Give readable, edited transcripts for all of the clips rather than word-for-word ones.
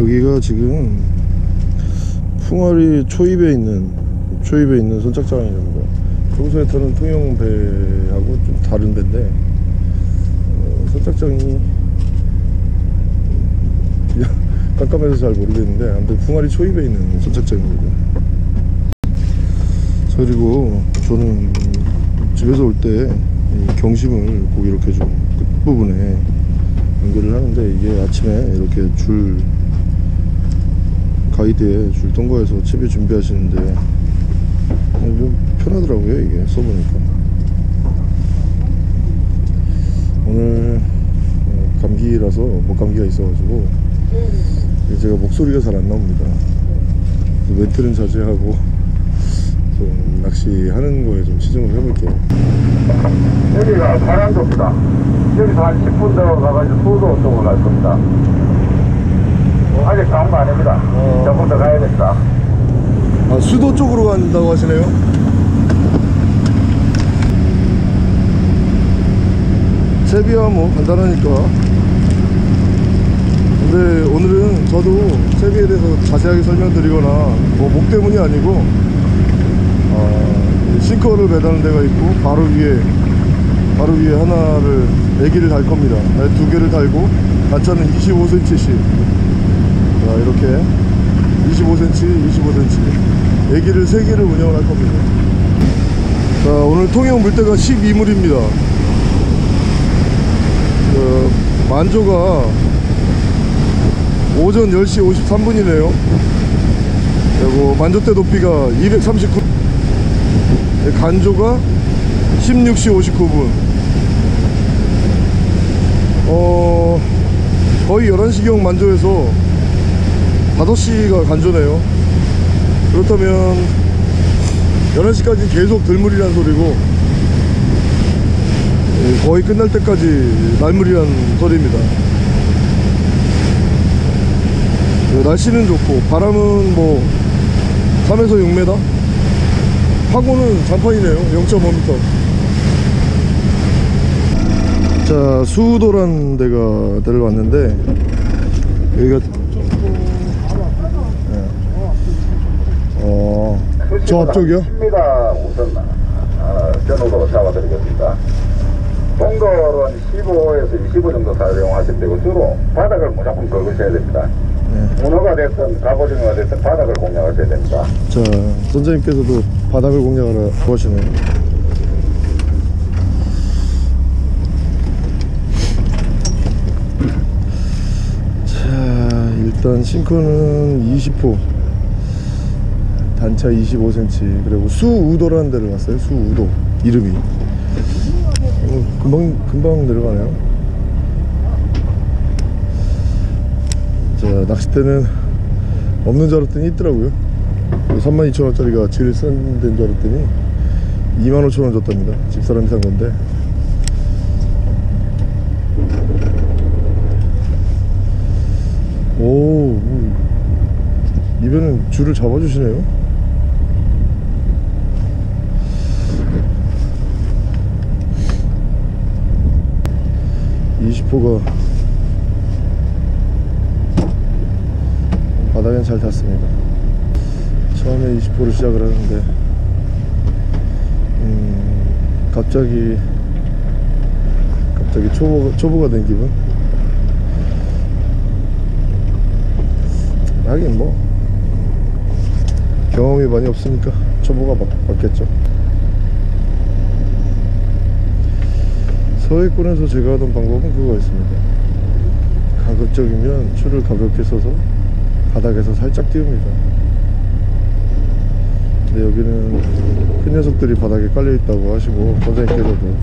여기가 지금 풍화리 초입에 있는 선착장입니다. 평소에 타는 통영배하고 좀 다른 배인데 선착장이 그냥 깜깜해서 잘 모르겠는데 아무튼 풍화리 초입에 있는 선착장입니다. 그리고 저는 집에서 올 때 경심을 꼭 이렇게 좀 끝부분에 연결을 하는데, 이게 아침에 이렇게 줄 가이드에 줄 통과해서 채비 준비하시는데 좀 편하더라고요. 이게 써보니까. 오늘 감기라서 목감기가 있어가지고 제가 목소리가 잘 안 나옵니다. 멘트는 자제하고 좀 낚시하는 거에 좀 치중을 해볼게요. 여기가 파란도입니다. 여기서 한 10분 더 가가지고 수도 쪽으로 갈 겁니다. 아직 다온 거 아닙니다. 조금 더 가야 됩니다. 아, 수도 쪽으로 간다고 하시네요? 채비야 뭐 간단하니까. 근데 오늘은 저도 채비에 대해서 자세하게 설명드리거나 뭐 목 때문이 아니고 싱커를 매다는 데가 있고 바로 위에 하나를 애기를 달 겁니다. 두 개를 달고 단차는 25cm씩 자, 이렇게 25cm 애기를 3개를 운영을 할 겁니다. 자, 오늘 통영 물때가 12물입니다 만조가 오전 10시 53분이네요 그리고 만조대 높이가 239, 간조가 16시 59분. 거의 11시경 만조에서 5시가 간조네요. 그렇다면 11시까지 계속 들물이란 소리고 거의 끝날 때까지 날물이란 소리입니다. 날씨는 좋고 바람은 뭐 3에서 6m, 파고는 잔판이네요. 0.5m. 자, 수우도란 데를 왔는데 여기가 저 앞쪽이요? 10m 우선 전후로 잡아드리겠습니다. 동거는 15에서 25 정도 사용하실 때고 주로 바닥을 무조건 긁으셔야 됩니다. 문어가 됐든 갑오징어가 됐든 바닥을 공략하셔야 됩니다. 자, 선장님께서도 바닥을 공략하러 하시네요. 자, 일단 싱커는 20호, 단차 25cm. 그리고 수우도라는 데를 왔어요. 수우도 이름이 금방 내려가네요. 자, 낚싯대는 없는 줄 알았더니 있더라고요. 32,000원짜리가 제일 싼 데인 줄 알았더니 25,000원 줬답니다. 집사람이 산 건데. 오, 입에는 줄을 잡아주시네요. (20호가) 바닥엔 잘 탔습니다. 처음에 20호를 시작을 하는데 갑자기 초보가 된 기분. 하긴 뭐 경험이 많이 없으니까 초보가 맞겠죠. 서해권에서 제가 하던 방법은 그거였습니다. 가급적이면 줄을 가볍게 써서 바닥에서 살짝 띄웁니다. 근데 여기는 큰 녀석들이 바닥에 깔려 있다고 하시고 선생님께서도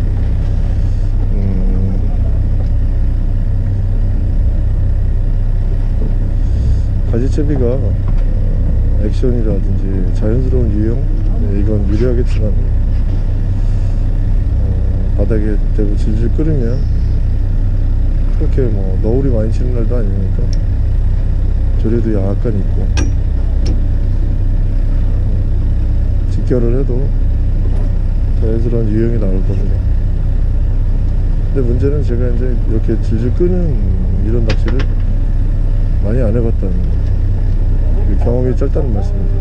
가지채비가 액션이라든지 자연스러운 유형, 이건 유리하겠지만 바닥에 대고 질질 끓으면 그렇게 뭐 너울이 많이 치는 날도 아니니까 조류도 약간 있고 직결을 해도 자연스러운 유형이 나올 겁니다. 근데 문제는 제가 이제 이렇게 질질 끄는 이런 낚시를 많이 안 해봤다는 경험이 짧다는 말씀입니다.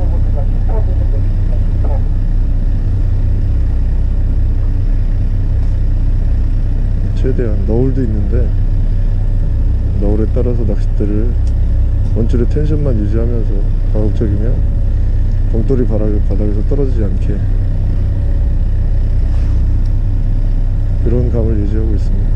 최대한 너울도 있는데 너울에 따라서 낚싯대를 원줄의 텐션만 유지하면서 가급적이면 봉돌이 바닥에서 떨어지지 않게 그런 감을 유지하고 있습니다.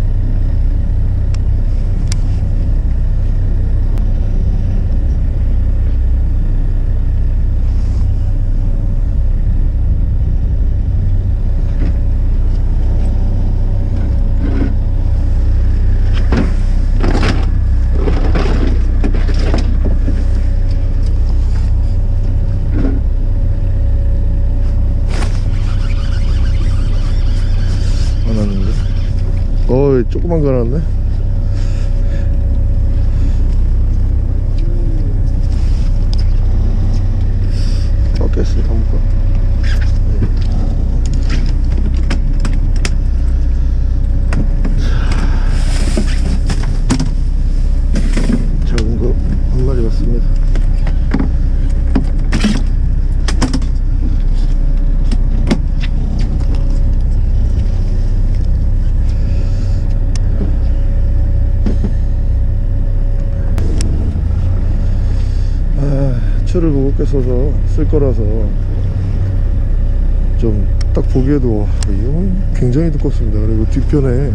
조그만 거 나왔네. 깼어 담가. 작은 거 한 마리 왔습니다. 추를 무겁게 써서 쓸 거라서 좀 딱 보기에도 이거 굉장히 두껍습니다. 그리고 뒤편에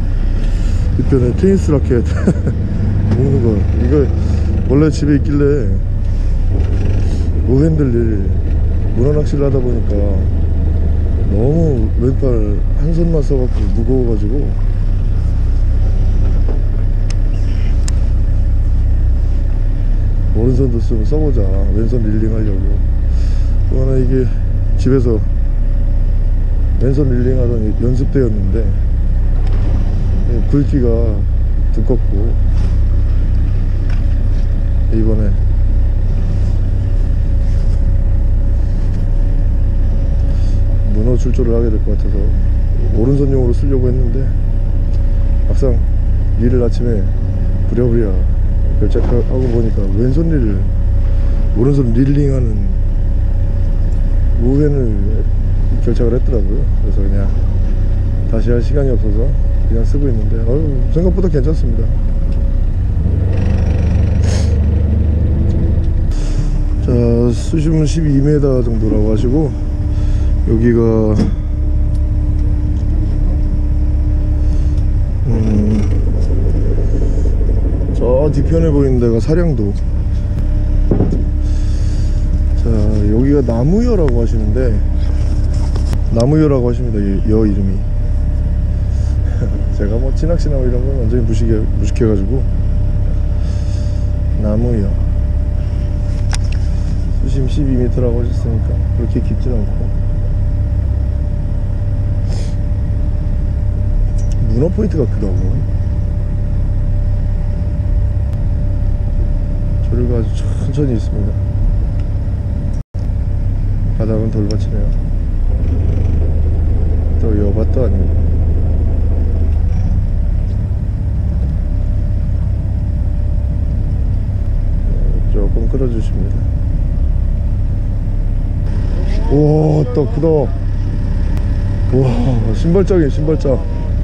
테니스 라켓 묶는 거, 이거 원래 집에 있길래 무핸들릴 문어 낚시를 하다 보니까 너무 왼팔 한 손만 써갖고 무거워가지고 오른손도 쓰면 써보자, 왼손 릴링 하려고. 그거는 이게 집에서 왼손 릴링 하던 연습대였는데 굵기가 두껍고 이번에 문어 출조를 하게 될 것 같아서 오른손용으로 쓰려고 했는데 막상 일을 아침에 부랴부랴 결정하고 보니까 오른손 릴링하는 우회를 결정을 했더라고요. 그래서 그냥 다시 할 시간이 없어서 그냥 쓰고 있는데 생각보다 괜찮습니다. 자, 수심은 12m 정도라고 하시고 여기가 저 뒤편에 보이는 데가 사량도. 자, 여기가 나무여라고 하시는데 나무여라고 하십니다. 여 이름이 제가 뭐 찌낚시나 이런 건 완전히 무식해가지고 나무여. 수심 12m라고 하셨으니까 그렇게 깊진 않고 문어 포인트가 크다고. 조류가 아주 천천히 있습니다. 바닥은 돌밭이네요. 또 여밭도 아니고. 조금 끌어주십니다. 우와, 또 크다. 우와, 신발장이에요, 신발장.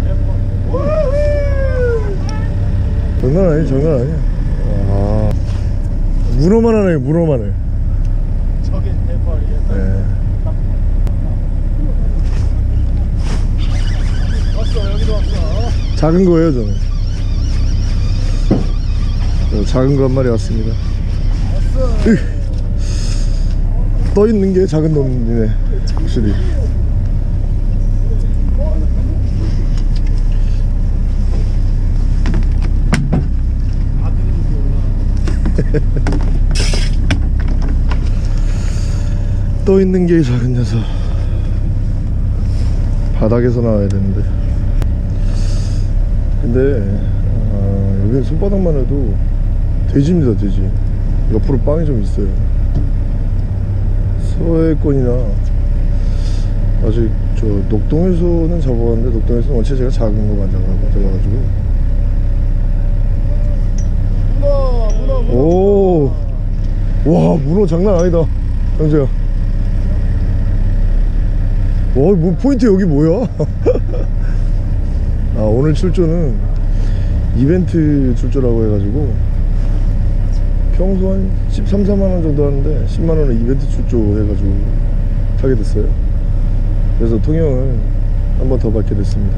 장난 아니야, 장난 아니야. 와, 문어만 하네, 문어만 해. 저게 대박이야. 네. 왔어, 여기도 왔어. 작은 거예요, 저는. 작은 거 한 마리 왔습니다. 왔어. 떠 있는 게 작은 놈이네, 확실히. 떠 있는 게 작은 녀석. 바닥에서 나와야 되는데. 근데 여기 손바닥만 해도 돼지입니다, 돼지. 옆으로 빵이 좀 있어요. 서해권이나 아직 저 녹동에서는 잡아봤는데 녹동에서는 원체 제가 작은 거만 잡아가지고. 문어 오, 와, 문어 장난 아니다, 형제야. 와, 뭐 포인트 여기 뭐야? 아, 오늘 출조는 이벤트 출조라고 해가지고 평소 한 13, 14만원 정도 하는데 10만원에 이벤트 출조 해가지고 타게 됐어요. 그래서 통영을 한 번 더 받게 됐습니다.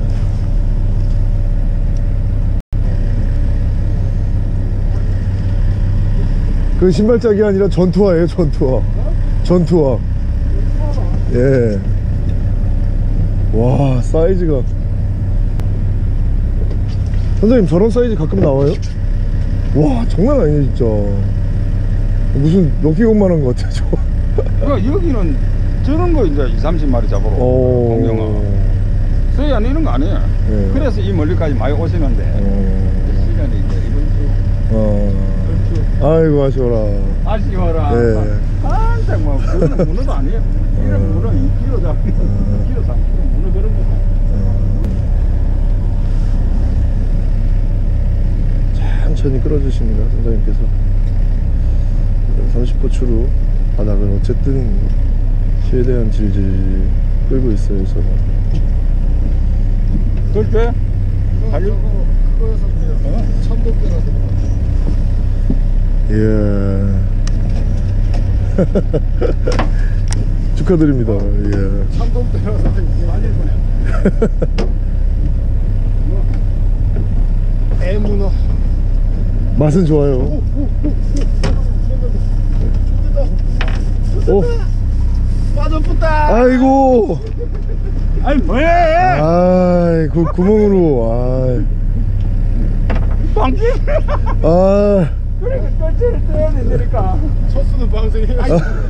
그 신발짝이 아니라 전투화예요. 전투화. 전투화. 예. 와, 사이즈가. 선생님, 저런 사이즈 가끔 나와요? 와, 장난 아니네 진짜. 무슨 럭키공만 한 것 같아 저거. 그러니까 여기는 저런 거 이제 20, 30마리 잡으러 공룡어 서해안 이런 거 아니에요. 예. 그래서 이 멀리까지 많이 오시는데 시간이 이제 이번 주 아이고 아쉬워라. 아쉬워라. 예. 한창 뭐 그런 문어도 아니에요. 이런 문어 2kg 잡는 2kg 3kg 문어 그런 거. 천천히 끌어주십니다 선생님께서. 30포추로 바닥을 어쨌든 최대한 질질 끌고 있어요 저는. 그때 그거여서 그래요. 참돔대라서 예. 축하드립니다. 예. 참돔대라서 맞을 뻔해. 애문어. 맛은 좋아요. 오, 빠졌다. 아이고. 아니 뭐해? 아이, 그 구멍으로. 방귀. 아. 그래 끝을 떼야 되니까. 첫수는 방생해요.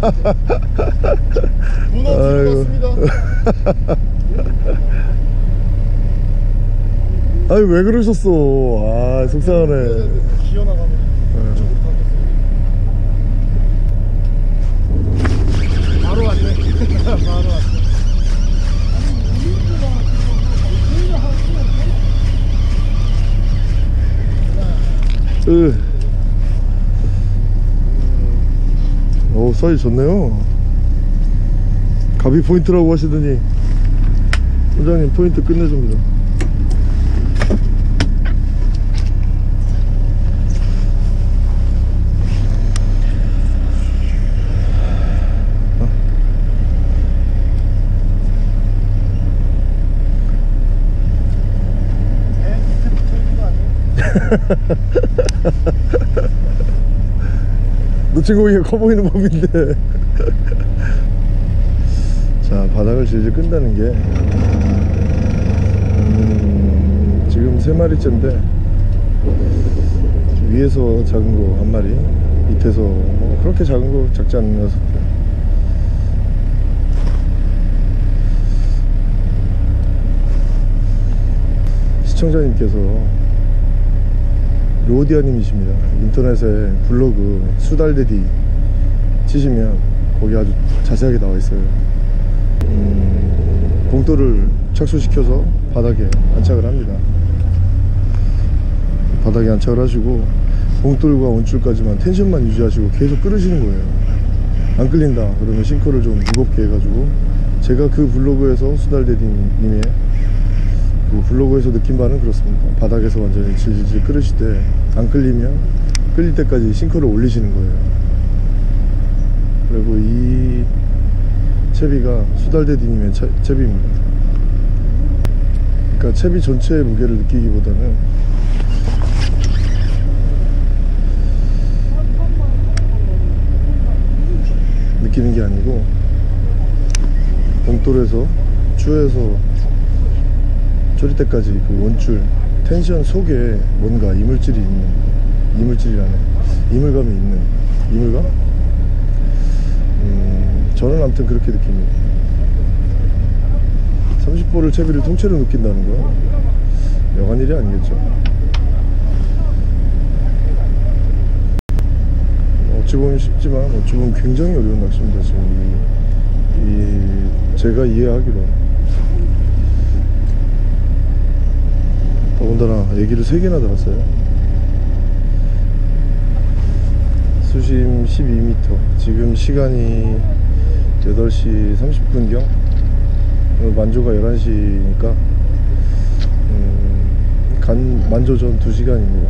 문어 아이고. 들어갔습니다. 아니 왜 그러셨어? 아, 속상하네. 기어나가면 이쪽으로 가겠어요. 바로 왔네. 바로 왔어. 오, 사이즈 좋네요. 가비 포인트라고 하시더니 원장님 포인트 끝내줍니다. 놓친 고기가 커 보이는 법인데. 자, 바닥을 질질 끈다는 게 지금 3마리째인데 위에서 작은 거 1마리, 밑에서 뭐 그렇게 작은 거 작지 않은 녀석들. 시청자님께서 로디아님이십니다. 인터넷에 블로그 수달대디 치시면 거기 아주 자세하게 나와 있어요. 봉돌을 착수시켜서 바닥에 안착을 합니다. 바닥에 안착을 하시고 봉돌과 원줄까지만 텐션만 유지하시고 계속 끓으시는 거예요. 안 끌린다 그러면 싱크를 좀 무겁게 해가지고, 제가 그 블로그에서 수달대디님의 그 블로그에서 느낀 바는 그렇습니다. 바닥에서 완전히 질질 끓으실 때 안 끌리면 끌릴 때까지 싱크를 올리시는 거예요. 그리고 이 채비가 수달대디님의 채비입니다. 그러니까 채비 전체의 무게를 느끼기보다는 느끼는 게 아니고 봉돌에서 추에서 졸일 때까지 그 원줄 텐션 속에 뭔가 이물질이 있는, 이물질이라네, 이물감이 있는, 이물감? 저는 아무튼 그렇게 느낍니다. 30볼을 채비를 통째로 느낀다는 거 여간 일이 아니겠죠. 어찌 보면 쉽지만 어찌 보면 굉장히 어려운 낚시입니다. 지금 제가 이해하기로. 더군다나 애기를 3개나 달았어요. 수심 12m. 지금 시간이 8시 30분경. 오늘 만조가 11시니까 만조 전 2시간입니다.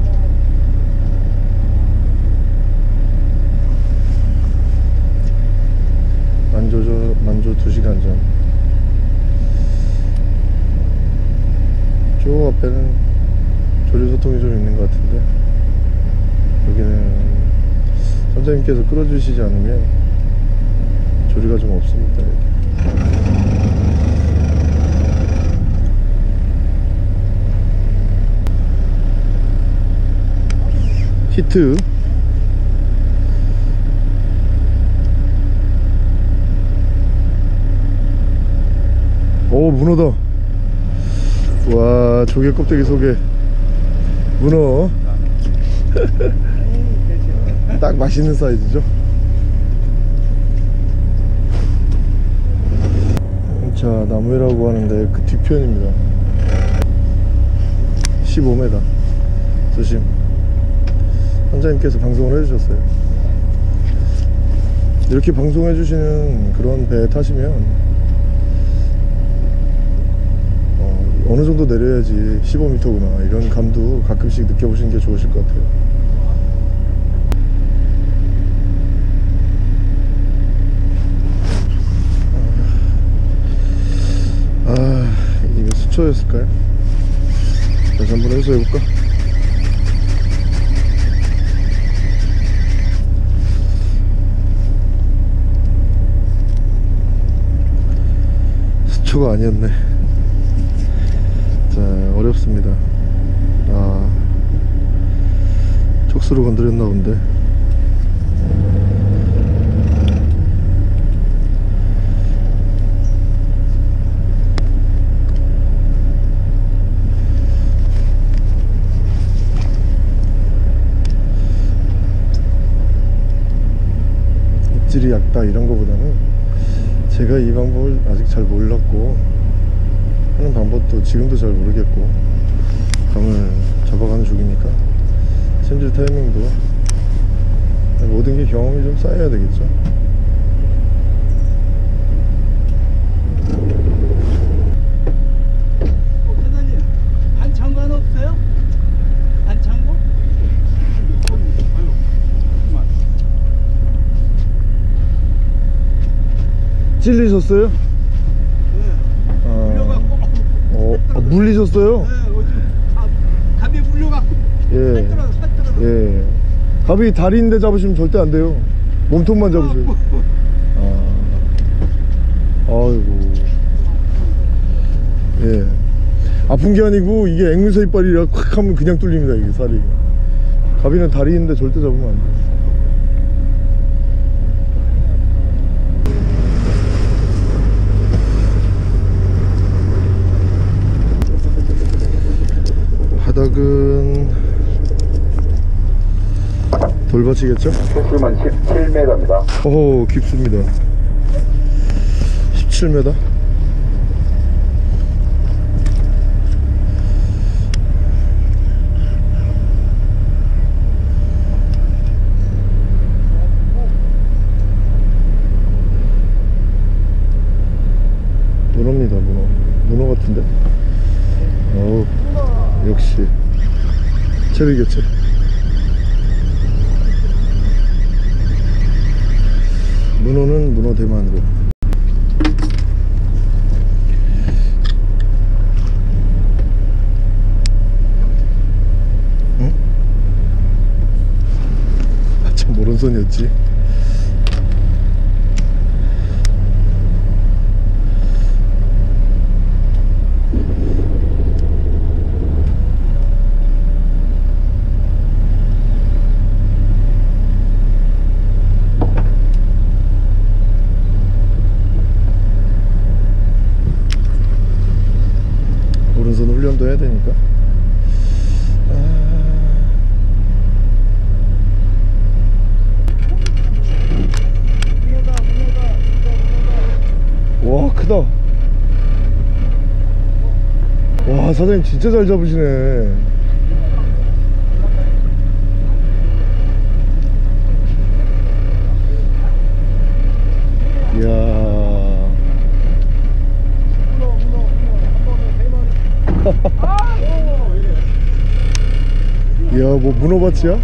만조 2시간 전. 저 앞에는 조류소통이 좀 있는 것 같은데, 여기는 선장님께서 끌어주시지 않으면 조류가 좀 없습니다. 여기. 히트. 오, 문어다. 와, 조개 껍데기 속에 문어. 딱 맛있는 사이즈죠. 자, 나무이라고 하는데 그 뒤편입니다. 15m 수심. 선장님께서 방송을 해주셨어요. 이렇게 방송해주시는 그런 배 타시면 어느 정도 내려야지 15m구나 이런 감도 가끔씩 느껴보시는 게 좋으실 것 같아요. 이게 수초였을까요? 다시 한번 해소해볼까? 수초가 아니었네. 자, 어렵습니다. 촉수로 건드렸나 본데. 입질이 얕다 이런 거보다는 제가 이 방법을 아직 잘 몰랐고 하는 방법도 지금도 잘 모르겠고 감을 잡아가는 중이니까 챔질 타이밍도 모든 게 경험이 좀 쌓여야 되겠죠. 사장님, 반창고는 없어요? 반창고? 찔리셨어요? 물리셨어요? 네, 갑이 물려갖고 예. 예. 갑이 다리인데 잡으시면 절대 안 돼요. 몸통만 잡으셔요. 아이고. 예. 아픈 게 아니고 이게 앵무새 이빨이라 콱 하면 그냥 뚫립니다. 이게 살이. 갑이는 다리인데 절대 잡으면 안 돼요. 바닥은 돌밭이겠죠? 수심은 17m입니다. 오, 깊습니다. 17m. 문어입니다. 문어 같은데. 어우, 역시 체리겠지. 문어는 문어 대만으로. 응? 참 오른손이었지. 오른손 훈련도 해야 되니까. 와, 크다. 와, 사장님 진짜 잘 잡으시네. 이야. 이야, 뭐 문어밭이야?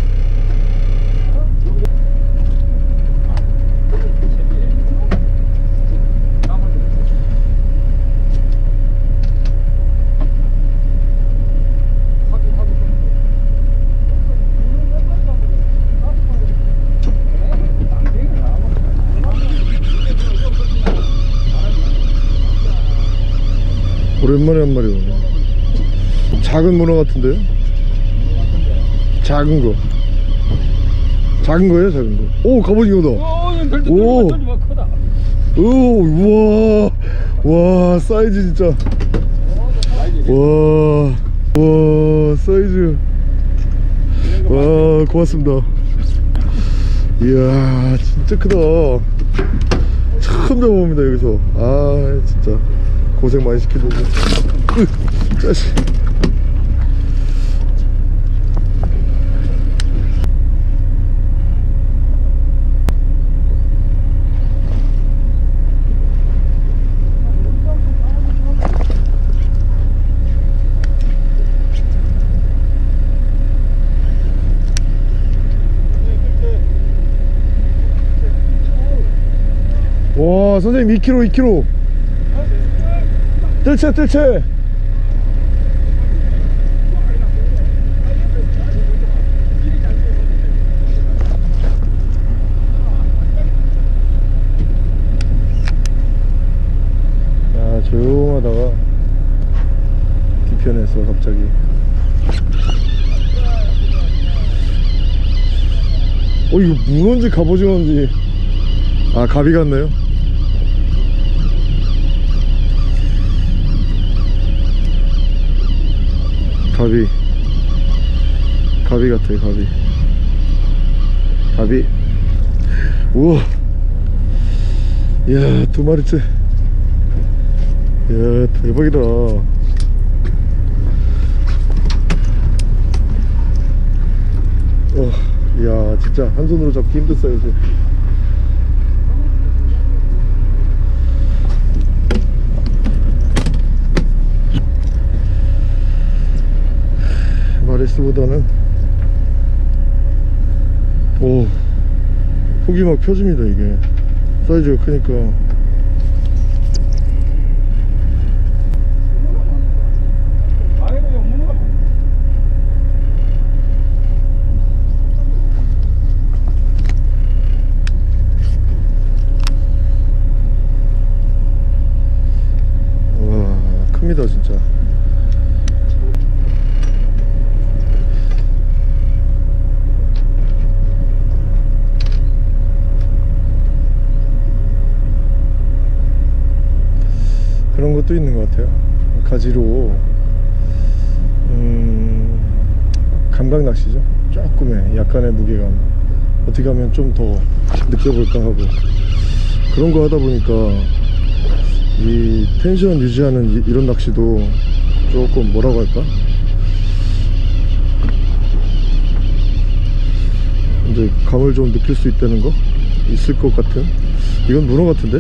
오랜만에 한 마리 오네. 작은 문어 같은데요? 작은 거. 작은 거예요, 작은 거. 오, 갑오징어다. 오, 오, 우와, 와, 사이즈 진짜. 와, 와, 사이즈. 와, 고맙습니다. 이야, 진짜 크다. 처음 잡아봅니다, 여기서. 아, 진짜. 고생 많이 시켜주고. 짜식. 와, 선생님 2kg 2kg 뜰채 뜰채. 야, 조용하다가 뒤편에서 갑자기 이거 문어인지 갑오징어인지. 아, 갑이 같네요. 가비 같아요, 가비. 가비. 우와. 이야, 2마리째. 이야, 대박이다. 이야, 진짜 한 손으로 잡기 힘든 사이즈. 마리스보다는 오, 폭이 막 펴집니다. 이게 사이즈가 크니까. 와, 큽니다 진짜. 그런 것도 있는 것 같아요. 가지로 감각 낚시죠. 조금의 약간의 무게감 어떻게 하면 좀 더 느껴볼까 하고 그런 거 하다 보니까 이 텐션 유지하는 이런 낚시도 조금 뭐라고 할까, 이제 감을 좀 느낄 수 있다는 거 있을 것 같은. 이건 문어 같은데?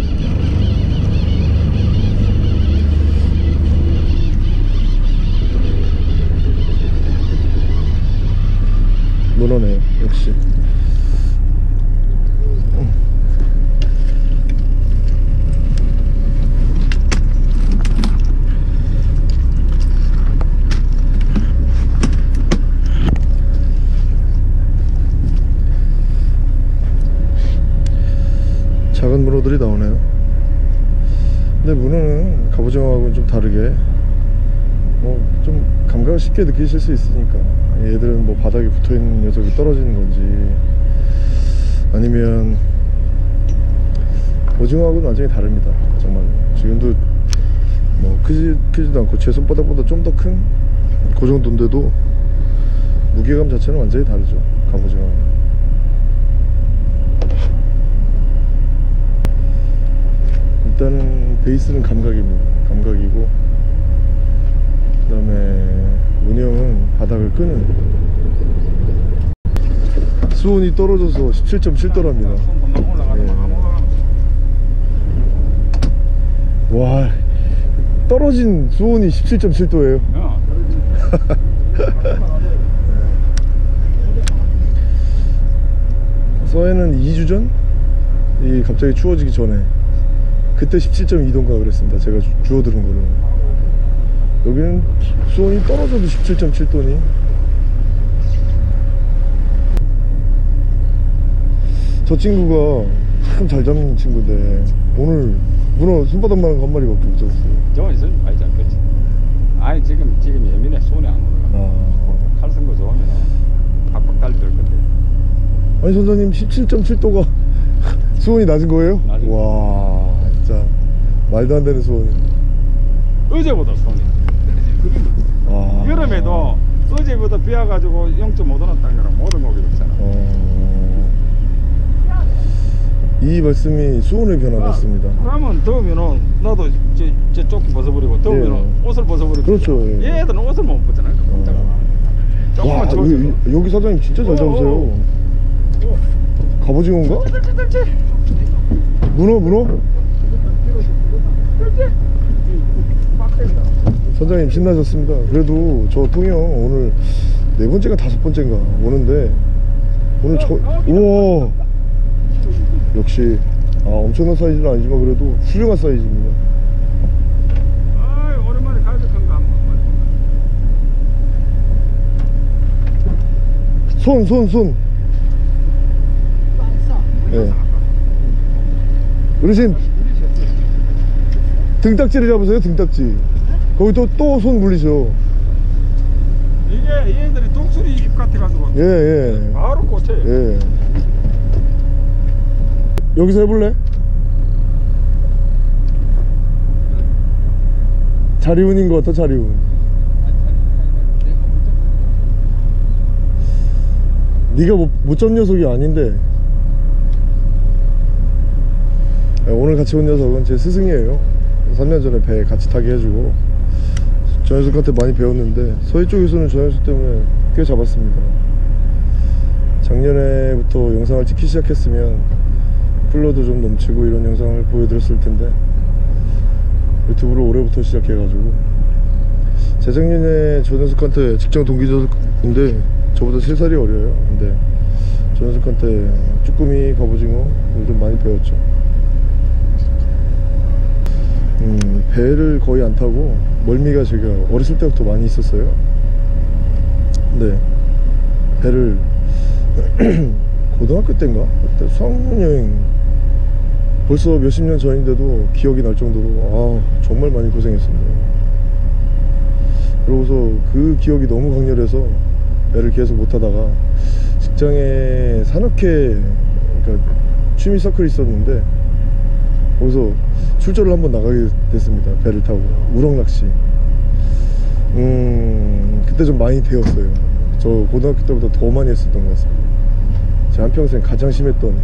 문어네요, 역시. 작은 문어들이 나오네요. 근데 문어는 갑오징어하고는 좀 다르게 좀 감각을 쉽게 느끼실 수 있으니까. 얘들은 뭐 바닥에 붙어있는 녀석이 떨어지는 건지 아니면 오징어하고는 완전히 다릅니다. 정말 지금도 뭐 크지도 않고 제 손바닥보다 좀 더 큰 그 정도인데도 무게감 자체는 완전히 다르죠, 갑오징어. 일단은 베이스는 감각입니다. 감각이고, 그 다음에 운영은 바닥을 끄는. 수온이 떨어져서 17.7도랍니다. 와, 떨어진 수온이 17.7도예요. 서해는 2주 전? 이 갑자기 추워지기 전에 그때 17.2도인가 그랬습니다. 제가 주워 들은 거로. 여기는 수온이 떨어져도 17.7도니 저 친구가 참 잘 잡는 친구인데 오늘 문어 손바닥만한 거 한 마리밖에 못 잡았어요. 저 있으면 많이 잡겠지. 아니 지금 예민해. 손이 안 올라가. 칼 쓴 거 좋으면 팍팍 달릴 건데. 아니 선생님 17.7도가 수온이 낮은 거예요? 낮은 와 진짜 말도 안 되는 수온. 어제보다 손이. 와. 여름에도 어제보다 비 와가지고 0.5도 났다는 거랑 모든 고기 없잖아. 이 말씀이 수온의 변화 같습니다. 그러면 더우면은 나도 저 조끼 벗어버리고 더우면은 예. 옷을 벗어버리고. 그렇죠, 예. 얘들은 옷을 못 벗잖아. 조금만 와 추워서. 여기 사장님 진짜 잘 잡으세요. 갑오징어인가? 문어? 선장님 신나셨습니다. 그래도 저 통영 오늘 4번째가 5번째인가 오는데 오늘 우와 역시 엄청난 사이즈는 아니지만 그래도 훌륭한 사이즈입니다. 아이 오랜만에 가격한 거 한번. 손. 네. 어르신 등딱지를 잡으세요. 등딱지. 거기 또 손 물리셔. 이게 얘들이 독수리 입 같아가지고. 예. 바로 꽂혀요. 예. 여기서 해볼래? 자리운인 것 같아. 자리운. 네가 못 잡은 녀석이 아닌데. 오늘 같이 온 녀석은 제 스승이에요. 3년 전에 배 같이 타게 해주고 저 녀석한테 많이 배웠는데 서해 쪽에서는 저 녀석 때문에 꽤 잡았습니다. 작년에부터 영상을 찍기 시작했으면 쿨러도 좀 넘치고 이런 영상을 보여드렸을 텐데 유튜브를 올해부터 시작해가지고 재작년에 저 녀석한테 직장 동기 녀석인데 저보다 3살이 어려요. 근데 저 녀석한테 쭈꾸미, 갑오징어 좀 많이 배웠죠. 배를 거의 안 타고 멀미가 제가 어렸을 때부터 많이 있었어요. 근데 배를 고등학교 때인가? 그때 수학여행 여행 벌써 몇십 년 전인데도 기억이 날 정도로 정말 많이 고생했습니다. 그러고서 그 기억이 너무 강렬해서 배를 계속 못 타다가 직장에 산악회 그러니까 취미 서클이 있었는데 거기서 출조를 한번 나가게 됐습니다. 배를 타고 우럭낚시. 그때 좀 많이 배웠어요. 저 고등학교 때보다 더 많이 했었던 것 같습니다. 제 한평생 가장 심했던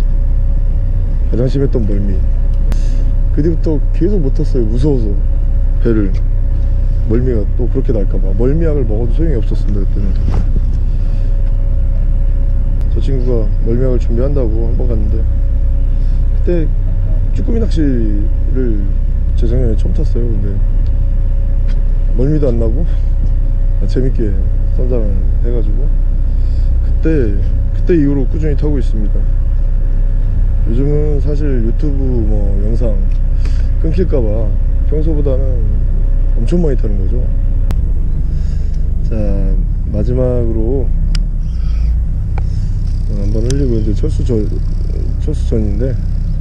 멀미. 그 뒤부터 계속 못 탔어요. 무서워서 배를. 멀미가 또 그렇게 날까봐. 멀미약을 먹어도 소용이 없었습니다. 그때는. 저 친구가 멀미약을 준비한다고 한번 갔는데 그때 쭈꾸미 낚시를 재작년에 처음 탔어요. 근데 멀미도 안 나고 재밌게 선장을 해가지고 그때 이후로 꾸준히 타고 있습니다. 요즘은 사실 유튜브 뭐 영상 끊길까봐 평소보다는 엄청 많이 타는 거죠. 자 마지막으로 한번 흘리고 이제 철수전인데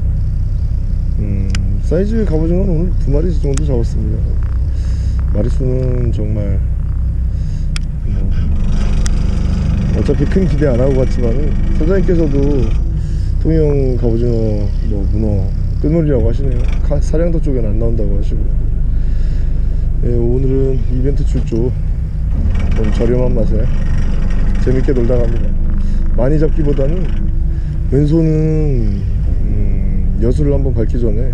사이즈 갑오징어는 오늘 2마리 정도 잡았습니다. 마리수는 정말 어차피 큰 기대 안 하고 갔지만은 선장님께서도 통영 갑오징어 문어 끝물이라고 하시네요. 사량도 쪽엔 안 나온다고 하시고. 예, 오늘은 이벤트 출조 좀 저렴한 맛에 재밌게 놀다 갑니다. 많이 잡기보다는 왼손은 여수를 한번 밟기 전에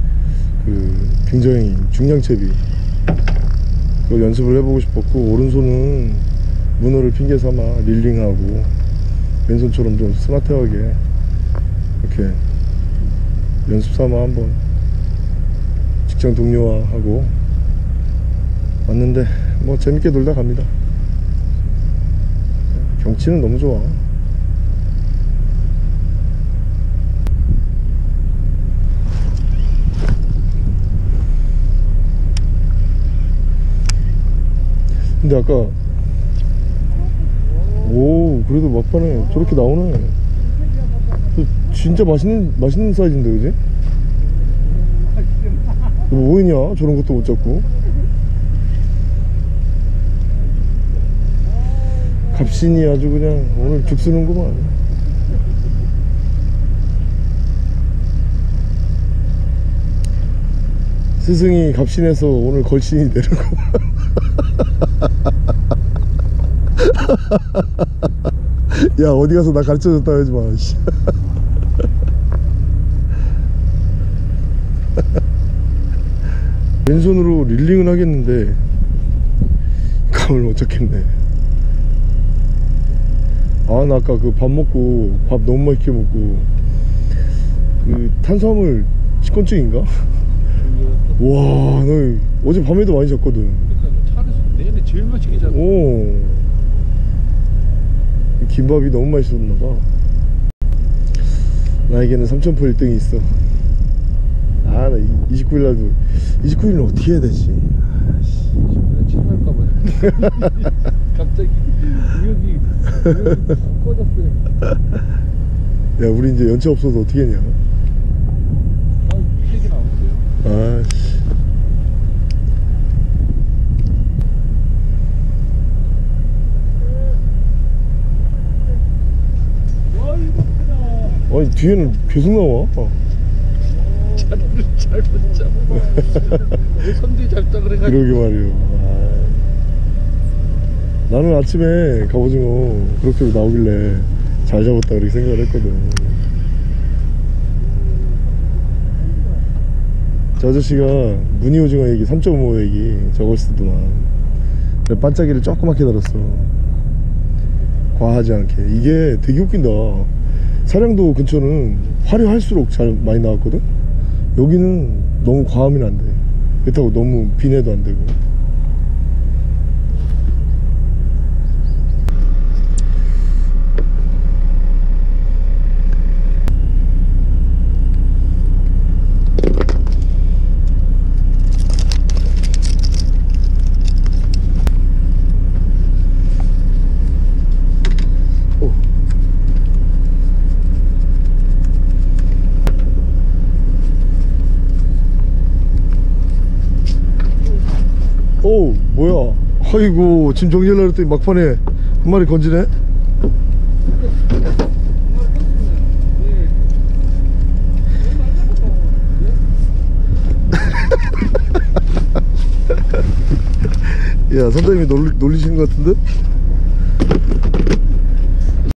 굉장히 중량채비 그걸 연습을 해보고 싶었고, 오른손은 문어를 핑계 삼아 릴링하고 왼손처럼 좀 스마트하게 이렇게 연습 삼아 한번 직장 동료하고 왔는데 뭐 재밌게 놀다 갑니다. 경치는 너무 좋아. 근데 아까 오 그래도 막판에 저렇게 나오네. 진짜 맛있는 사이즈인데 그지? 뭐이냐 저런 것도 못 잡고. 갑신이 아주 그냥 오늘 죽쓰는구만. 스승이 갑신에서 오늘 걸신이 되는구만. 야 어디 가서 나 가르쳐줬다 하지 마. 왼손으로 릴링은 하겠는데 감을 못 잡겠네. 아 나 아까 그 밥 먹고 밥 너무 맛있게 먹고 그 탄수화물 식곤증인가? 와 너 어제 밤에도 많이 잤거든. 그러니까 차에서 내내 제일 맛있게 잤어. 오 김밥이 너무 맛있었나봐. 나에게는 삼천포 1등이 있어. 아 나 29일날도 29일은 어떻게 해야 되지? 치료할까봐. 갑자기 구역이 훅 꺼졌어요. 야 우리 이제 연차 없어서 어떻게 했냐? 아, 얘기 나왔어요. 아씨 와 이거 크다. 아니 뒤에는 계속 나와. 자리를 잘못 잡아. 왜 선두에 잡다 그래가지고. 그러게 말이요. 나는 아침에 갑오징어 그렇게 나오길래 잘 잡았다 그렇게 생각을 했거든. 저 아저씨가 무늬오징어 얘기 3.5 얘기 저걸 쓰더만. 내가 반짝이를 조그맣게 달았어. 과하지 않게. 이게 되게 웃긴다. 사량도 근처는 화려할수록 잘 많이 나왔거든. 여기는 너무 과하면 안 돼. 그렇다고 너무 비내도 안 되고. 오 뭐야. 아이고 지금 정리하려고 했더니 막판에 한 마리 건지네. 야 선장님이 놀리시는 것 같은데?